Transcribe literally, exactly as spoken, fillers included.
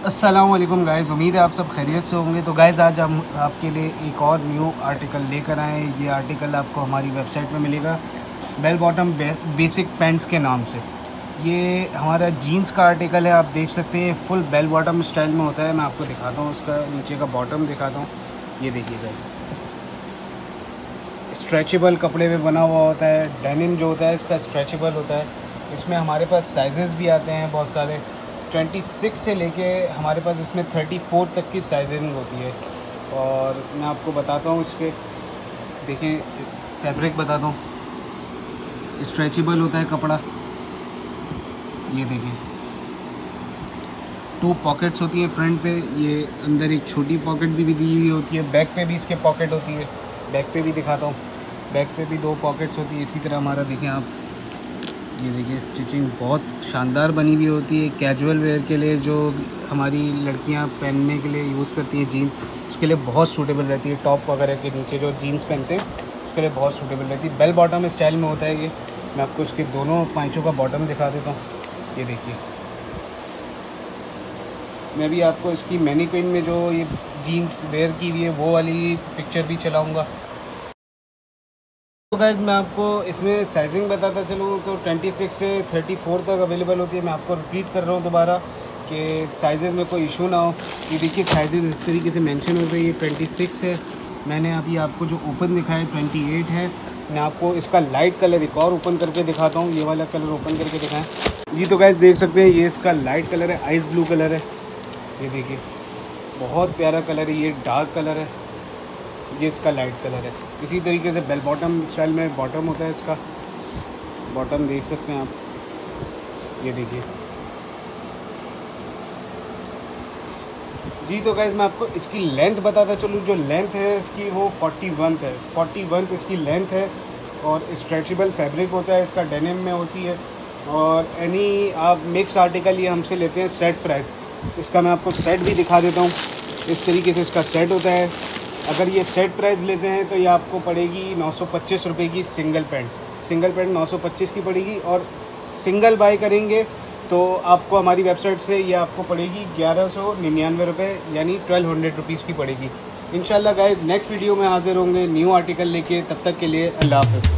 अस्सलाम वालेकुम गाइज़, उम्मीद है आप सब खैरियत से होंगे। तो गाइज़ आज हम आपके लिए एक और न्यू आर्टिकल लेकर आए हैं। ये आर्टिकल आपको हमारी वेबसाइट में मिलेगा बेल बॉटम बे, बेसिक पैंट्स के नाम से। ये हमारा जीन्स का आर्टिकल है, आप देख सकते हैं फुल बेल बॉटम स्टाइल में होता है। मैं आपको दिखाता हूँ, उसका नीचे का बॉटम दिखाता हूँ। ये देखिए गाइज़, स्ट्रेचेबल कपड़े में बना हुआ होता है। डेनिम जो होता है इसका स्ट्रेचेबल होता है। इसमें हमारे पास साइजेस भी आते हैं बहुत सारे, छब्बीस से लेके हमारे पास इसमें चौंतीस तक की साइजिंग होती है। और मैं आपको बताता हूँ इसके, देखिए फैब्रिक बताता हूँ, स्ट्रेचेबल होता है कपड़ा। ये देखिए टू पॉकेट्स होती है फ्रंट पे, ये अंदर एक छोटी पॉकेट भी, भी दी हुई होती है। बैक पे भी इसके पॉकेट होती है, बैक पे भी दिखाता हूँ। बैक पे भी दो पॉकेट्स होती है। इसी तरह हमारा देखें आप, ये देखिए स्टिचिंग बहुत शानदार बनी हुई होती है। कैजुअल वेयर के लिए जो हमारी लड़कियां पहनने के लिए यूज़ करती हैं जीन्स, उसके लिए बहुत सूटेबल रहती है। टॉप वगैरह के नीचे जो जीन्स पहनते हैं उसके लिए बहुत सूटेबल रहती है। बेल बॉटम स्टाइल में होता है ये। मैं आपको इसके दोनों पाँचों का बॉटम दिखा देता हूँ। ये देखिए, मैं भी आपको इसकी मैनीक्विन में जो ये जीन्स वेयर की हुई है वो वाली पिक्चर भी चलाऊँगा। तो गाइज़ मैं आपको इसमें साइजिंग बताता चलूँ तो छब्बीस से चौंतीस तक अवेलेबल होती है। मैं आपको रिपीट कर रहा हूँ दोबारा कि साइजेस में कोई इशू ना हो। ये देखिए साइजेस इस तरीके से मेंशन होते हैं। ये छब्बीस है, मैंने अभी आपको जो ओपन दिखाया है अट्ठाईस है। मैं आपको इसका लाइट कलर एक और ओपन करके दिखाता हूँ। ये वाला कलर ओपन करके दिखाएँ जी। तो गाइज़ देख सकते हैं ये इसका लाइट कलर है, आइस ब्लू कलर है। ये देखिए बहुत प्यारा कलर है। ये डार्क कलर है, ये इसका लाइट कलर है। इसी तरीके से बेल बॉटम स्टाइल में बॉटम होता है इसका। बॉटम देख सकते हैं आप, ये देखिए जी। तो गाइज़ मैं आपको इसकी लेंथ बताता चलूँ। जो लेंथ है इसकी वो इकतालीस है, इकतालीस इसकी लेंथ है। और स्ट्रेचेबल फैब्रिक होता है इसका, डेनिम में होती है। और एनी आप मिक्स आर्टिकल ये हमसे लेते हैं सेट प्राइस। इसका मैं आपको सेट भी दिखा देता हूँ। इस तरीके से इसका सेट होता है। अगर ये सेट प्राइस लेते हैं तो ये आपको पड़ेगी नौ सौ पच्चीस रुपये की सिंगल पैंट। सिंगल पैंट नौ सौ पच्चीस की पड़ेगी। और सिंगल बाई करेंगे तो आपको हमारी वेबसाइट से ये आपको पड़ेगी ग्यारह सौ निन्यानवे रुपये, यानी ट्वेल्व हंड्रेड रुपीज़ की पड़ेगी। इंशाल्लाह गाइस नेक्स्ट वीडियो में हाजिर होंगे न्यू आर्टिकल लेके। तब तक के लिए अल्लाह हाफ़िज़।